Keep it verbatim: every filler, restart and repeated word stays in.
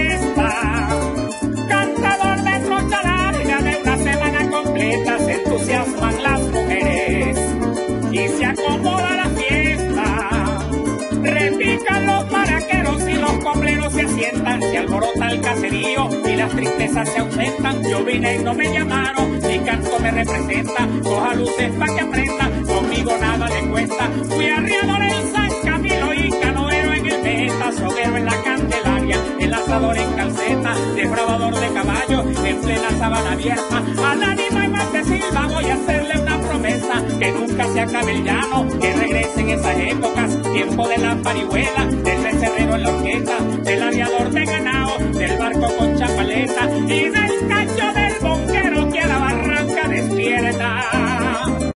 fiesta. Cantador de trocha larga de una semana completa, se entusiasman las mujeres y se acomoda la fiesta. Repican los maraqueros y los copleros se asientan, se alborota el caserío y las tristezas se ausentan. Yo vine y no me llamaron, mi canto me representa, coja luces pa' que aprenda, conmigo nada le cuesta. Fui arriador en San Camilo y canoero en el Meta, soguero en la Candelaria, enlazador en calceta, defraudador de caballo en plena sabana abierta. Al ánima y más de Silva voy a hacerle una promesa, que nunca se acabe el llano, que regresen esas épocas, tiempo de la parihuela, del becerrero en la orquesta, del arriador de ganado